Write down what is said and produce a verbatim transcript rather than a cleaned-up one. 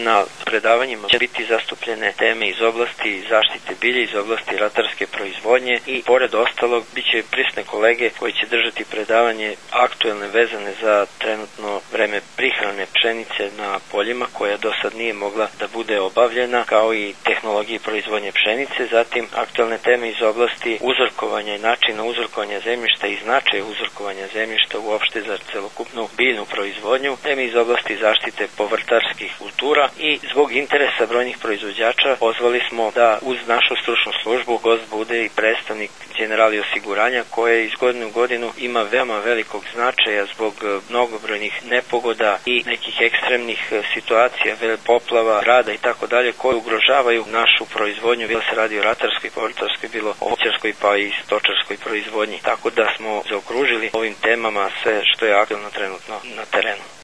Na predavanjima će biti zastupljene teme iz oblasti zaštite bilja, iz oblasti ratarske proizvodnje i pored ostalog bit će prisutne kolege koji će držati predavanje aktuelne vezane za trenutno vreme prihrane pšenice na poljima koja do sad nije mogla da bude obavljena, kao i tehnologije proizvodnje pšenice, zatim aktuelne teme iz oblasti uzorkovanja i načina uzorkovanja zemljišta i značaja uzorkovanja zemljišta uopšte za celokupnu biljnu proizvodnju, teme iz oblasti zaštite povrtarskih kultura i zbog interesa brojnih proizvođača pozvali smo da uz našu stručnu službu gost bude i predstavnik Generali osiguranja koje iz godine u godinu ima veoma velikog značaja zbog mnogobrojnih nepogoda i nekih ekstremnih situacija, poplava, grada i tako dalje koje ugrožavaju našu proizvodnju, bilo se radi o ratarskoj, povrtarskoj, bilo o voćarskoj pa i stočarskoj proizvodnji. Tako da smo zaokružili ovim temama sve što je aktuelno trenutno na terenu.